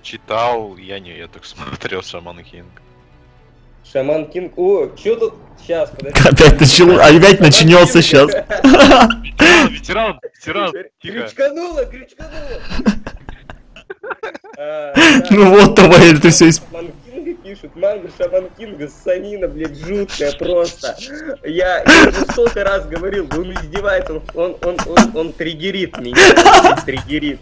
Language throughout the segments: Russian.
читал, я только смотрел Шаман Кинг. Шаман Кинг. О, что тут? Сейчас, подожди. Опять начнется сейчас. Ветеран, тихо. Крючкануло. Ну вот, давай, это все из... Шаман Кинга пишут, манга Шаман Кинга, ссанина, блядь, жуткая просто. Я уже столько раз говорил, он издевается, он триггерит меня, триггерит.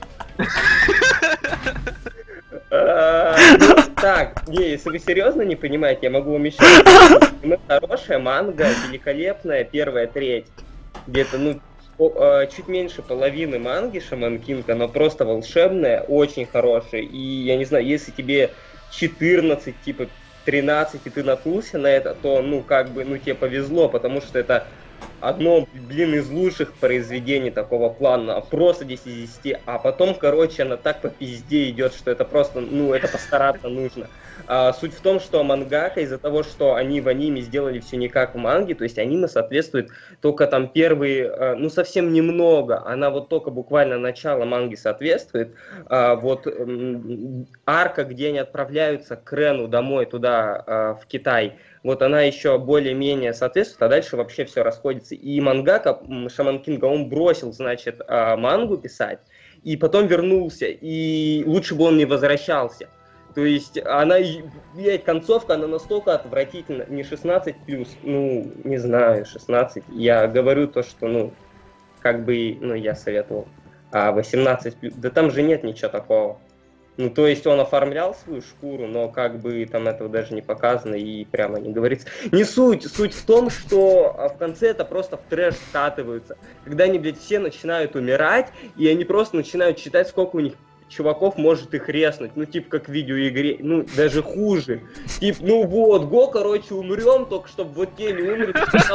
Так, не, если вы серьезно не понимаете, я могу вам еще рассказать. Хорошая манга, великолепная, первая треть. Где-то, ну, чуть меньше половины манги Шаман Кинг, она просто волшебная, очень хорошая. И я не знаю, если тебе 14, типа 13, и ты наткнулся на это, то, ну, как бы, ну, тебе повезло, потому что это одно, блин, из лучших произведений такого плана, просто 10 из 10, а потом, короче, она так по пизде идет, что это просто, ну, это постараться нужно. Суть в том, что мангака, из-за того, что они в аниме сделали все не как в манге, то есть аниме соответствует только там первые, ну, совсем немного, она вот только буквально начало манги соответствует, вот арка, где они отправляются к Рену домой, туда, в Китай, вот она еще более-менее соответствует, а дальше вообще все расходится. И мангака Шаман Кинга, он бросил, значит, мангу писать, и потом вернулся, и лучше бы он не возвращался. То есть она, блядь, концовка, она настолько отвратительна, не 16+, ну, не знаю, 16, я говорю то, что, ну, как бы, ну, я советовал, 18+, да там же нет ничего такого. Ну, то есть он оформлял свою шкуру, но как бы там этого даже не показано и прямо не говорится. Не суть. Суть в том, что в конце это просто в трэш скатываются. Когда они, блядь, все начинают умирать, и они просто начинают считать, сколько у них чуваков может их резнуть. Ну, типа, как в видеоигре. Ну, даже хуже. Типа, ну вот, го, короче, умрем, только чтобы вот те не умерли.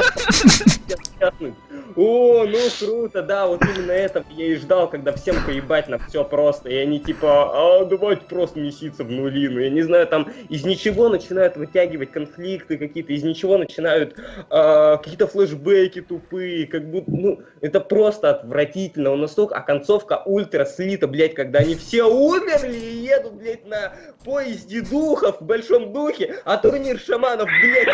О, ну круто, да, вот именно это я и ждал, когда всем поебать на все просто, и они типа, давайте просто меситься в нули, ну я не знаю, там из ничего начинают вытягивать конфликты какие-то, из ничего начинают какие-то флешбеки тупые, как будто, ну, это просто отвратительно, он настолько, а концовка ультра слита, блядь, когда они все умерли и едут, блядь, на поезде духов в большом духе, а турнир шаманов, блядь,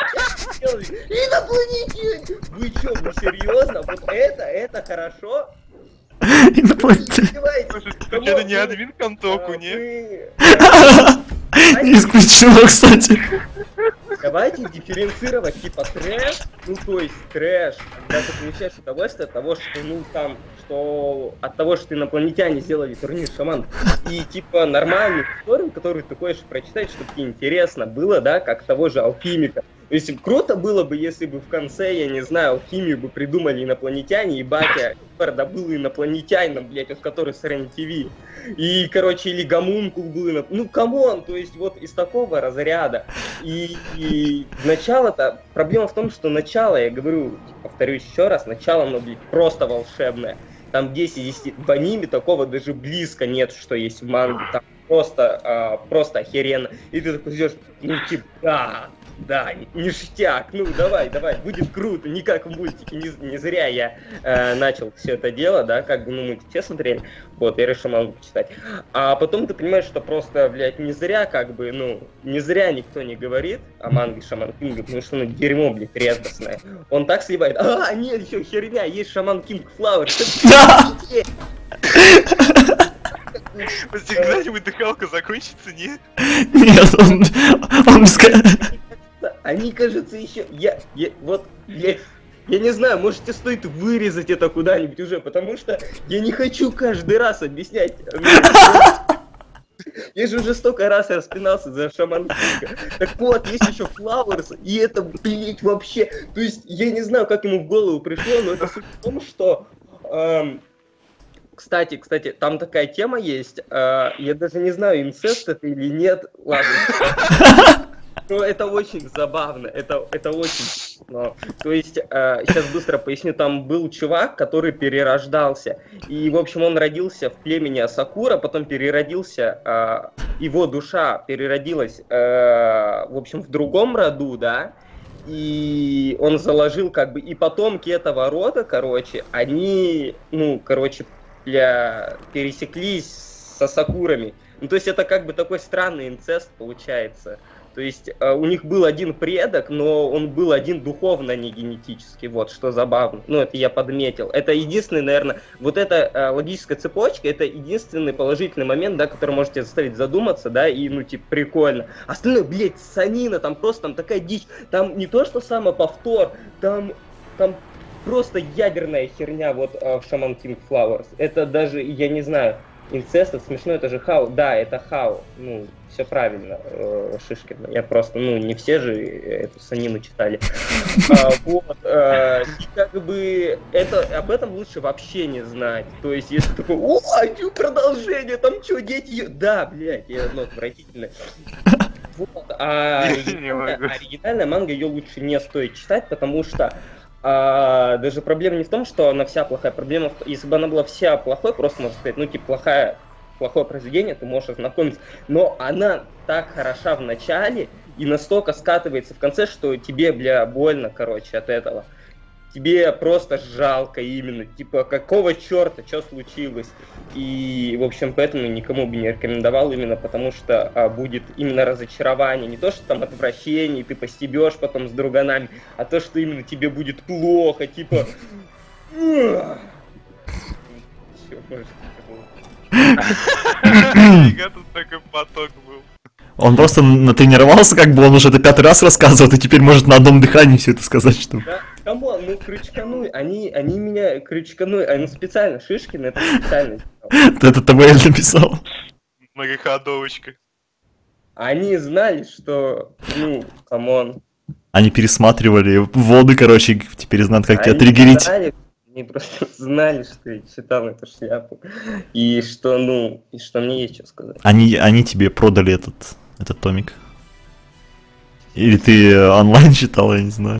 инопланетяне! Вы чё, вы серьезно? Вот это хорошо? Инопланетяне. Это не админ контоку, не? Не исключено, кстати. Давайте дифференцировать типа трэш, ну то есть трэш, когда ты получаешь удовольствие от того, что ну там, что от того, что инопланетяне сделали турнир шаман, и типа нормальную историю, которую ты хочешь прочитать, чтобы тебе интересно было, да, как того же алхимика. То есть круто было бы, если бы в конце, я не знаю, алхимию бы придумали инопланетяне, и батя добыл инопланетянином, блядь, от которой с РЕН-ТВ. И, короче, или гомункул был, ну, камон, то есть вот из такого разряда. И начало-то, проблема в том, что начало, я говорю, повторюсь еще раз, начало, оно, блядь, просто волшебное. Там 10 из 10, в аниме такого даже близко нет, что есть в манге, там просто охеренно. И ты такой идешь, ну, типа, да, ништяк, ну давай, будет круто, не как в мультике, не зря я начал все это дело, да, как бы, ну, мы все смотрели, вот, я решил мангу почитать. А потом ты понимаешь, что просто, блядь, не зря, как бы, ну, не зря никто не говорит о манге Шаман Кинга, потому что, ну, дерьмо, блядь, редкостное. Он так сливает, нет, еще херня, есть Шаман Кинг Флауэр. Когда-нибудь дыхалка закончится, нет? Нет, он они, кажется, еще... Я не знаю, может, тебе стоит вырезать это куда-нибудь уже, потому что я не хочу каждый раз объяснять. Я же уже столько раз распинался за Шаман Кинга. Так вот, есть еще Флауэрс, и это, блять, вообще... То есть, я не знаю, как ему в голову пришло, но это суть в том, что... Кстати, там такая тема есть, я даже не знаю, инцест это или нет, ладно. Но это очень забавно, это очень смешно. То есть, сейчас быстро поясню, там был чувак, который перерождался, и, в общем, он родился в племени Асакура, потом переродился, его душа переродилась, в общем, в другом роду, да, и он заложил, как бы, и потомки этого рода, короче, они, ну, короче, пересеклись со сакурами. Ну, то есть это как бы такой странный инцест получается. То есть у них был один предок, но он был один духовно, а не генетически. Вот, что забавно. Ну, это я подметил. Это единственный, наверное, вот эта логическая цепочка, это единственный положительный момент, да, который можете заставить задуматься, да, и, ну, типа, прикольно. Остальное, блядь, санина, там просто там такая дичь. Там не то, что самоповтор, там просто ядерная херня вот в Shaman King Flowers. Это даже, я не знаю, инцест, это смешно, это же хау. Да, это хау. Ну, все правильно, Шишкин. Я просто, ну, не все же эту санину читали. Вот. И как бы об этом лучше вообще не знать. То есть, если такой, о, продолжение, там что, дети... Да, блядь, ну, отвратительно. Вот. А оригинальная манга, ее лучше не стоит читать, потому что даже проблема не в том, что она вся плохая. Проблема, если бы она была вся плохой, просто можно сказать, ну, типа, плохое произведение, ты можешь ознакомиться. Но она так хороша в начале и настолько скатывается в конце, что тебе, бля, больно, короче, от этого. Тебе просто жалко именно, типа, какого черта, что случилось. И, в общем, поэтому никому бы не рекомендовал, именно потому что будет именно разочарование. Не то, что там отвращение, ты постебешь потом с друганами, а то, что именно тебе будет плохо, типа... Тут такой поток был. Он просто натренировался, как бы он уже это 5-й раз рассказывает, и теперь может на одном дыхании все это сказать, что... Да, камон, ну крючкануй, они меня крючканули, они специально, Шишкин это специально сделал. Это ТВЛ написал. Многоходовочка. Они знали, что, ну, камон. Они пересматривали воды, короче, и теперь знают, как тебя триггерить. Они просто знали, что я читал эту шляпу. И что, ну, и что мне есть что сказать. Они тебе продали этот томик. Или ты онлайн читал, я не знаю.